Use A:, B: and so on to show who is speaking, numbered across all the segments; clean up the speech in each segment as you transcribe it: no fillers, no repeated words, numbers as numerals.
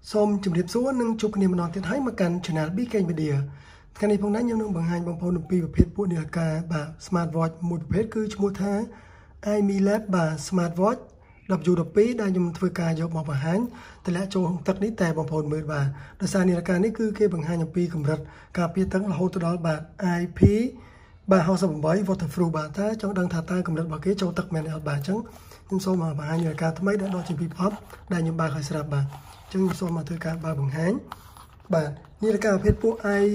A: សូមជម្រាបសួរនិងជួបគ្នាម្ដងទៀតហើយមកកាន់ Channel BK Media ថ្ងៃនេះផងដែរខ្ញុំនឹងបង្ហាញបងប្អូនអំពីប្រភេទពួកនាឡិកាបាទ Smart Watch មួយប្រភេទគឺឈ្មោះថា iMilab បាទ Smart Watch W12 ដែលខ្ញុំធ្វើការយកមកបង្ហាញតម្លាក់ចូលក្នុងទឹកនេះតែបងប្អូនមើលបាទដោយសារនាឡិកានេះគឺគេបង្ហាញអំពីកម្រិតការពារទឹករហូតដល់បាទ IP បាទ68 waterproof បាទតើចង់ដឹងថាតើកម្រិតរបស់គេចូលទឹកមែនទេអត់បាទអញ្ចឹងខ្ញុំសូមបង្ហាញនាឡិកាថ្មីដែលដកជាពីប្រអប់ដែលខ្ញុំបើកឲ្យស្រាប់បាទចឹងខ្ញុំសូមមកធ្វើការបើកបង្ហាញបាទនាឡិកាប្រភេទពួក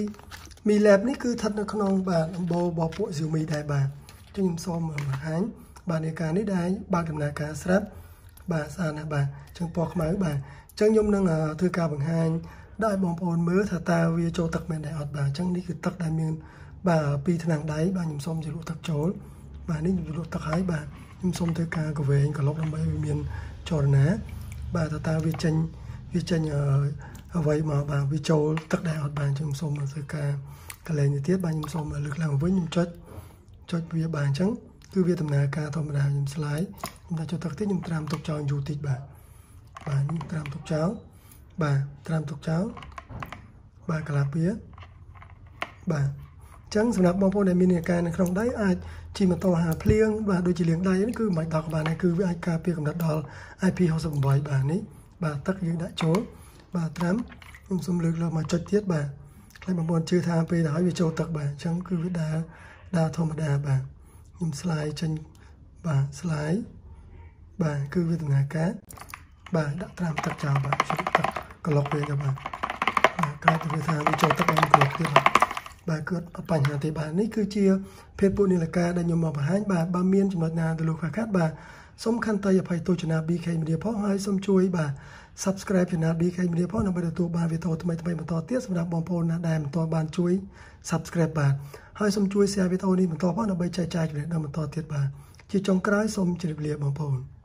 A: iMilab នេះគឺស្ថិតនៅក្នុងបាទដំបូលរបស់ពួក Xiaomi ដែរបាទចឹងខ្ញុំសូមបង្ហាញបាទនាឡិកានេះដែលបើកដំណើរការស្រាប់បាទស្អាតណាស់បាទចឹងពណ៌ខ្មៅបាទចឹងខ្ញុំនឹងធ្វើការបង្ហាញដល់បងប្អូនមើលថាតើវាចូលទឹកមែនទេអត់បាទចឹងនេះគឺទឹកដែលមានបាទពីថ្នាំងដៃបាទខ្ញុំសូមជលក់ទឹកចូលបាទនេះខ្ញុំជលក់ទឹកហើយបាទខ្ញុំសូមធ្វើការកវែងក្លុកដើម្បីវាមានចលនាបាទតើវាចេញអ្វីមកបាទវាចូលទឹកដែរអត់បាទខ្ញុំសូមធ្វើការកលែងទៅទៀតបាទខ្ញុំសូមលើកឡើងវិញខ្ញុំចុចវាបាទអញ្ចឹងគឺវាដំណើរការធម្មតាខ្ញុំស្លាយខ្ញុំដាក់ចូលទឹកទៀតខ្ញុំត្រាំទុកចោលយូរតិចបាទនេះត្រាំទុកចោលបាទត្រាំទុកចោលបាទកន្លះវាបាទអញ្ចឹងសម្រាប់បងប្អូនដែលមានអាការនៅក្នុងដៃអាចជិះម៉ូតូហាភ្លៀងបាទដូចជាលាងដៃនេះគឺមិនបាច់ដកបានទេគឺវាអាចការពារកម្រិតដល់ IP68 បាទនេះបាទទឹកយើងដាក់ចូលបាទត្រាំខ្ញុំសូមលើកមកចុចទៀតបាទខ្លាចបងប្អូនជឿថាពេលទៅហើយវាចូលទឹកបាទអញ្ចឹងគឺវាដើរធម្មតាបាទខ្ញុំស្លាយចេញបាទស្លាយបាទគឺវាដំណើរការបាទដាក់ត្រាំទឹកចោលបាទជិះទឹកក្លុកវាទៅបាទក្រោយទៅវាថាវាចូលទឹកបានក្លុកទៀតបាទគឺអត់បញ្ហាទេបាទនេះគឺជាភេទពួកនាឡិកាដែលខ្ញុំមកបង្ហាញបាទបើមានចំណុចណាទៅលោកខាត់បាទសូមខន្តីអភ័យទោស Channel BK Media ផងហើយសូមជួយបាទ Subscribe Channel BK Media ផងដើម្បីទទួលបានវីដេអូថ្មីៗបន្តទៀតសម្រាប់បងប្អូនណាដែលមិនទាន់បានជួយ Subscribe បាទហើយសូមជួយ Share វីដេអូនេះបន្តផងដើម្បីចែកចាយចំណេះដឹងបន្តទៀតបាទជាចុងក្រោយសូមជម្រាបលាបងប្អូន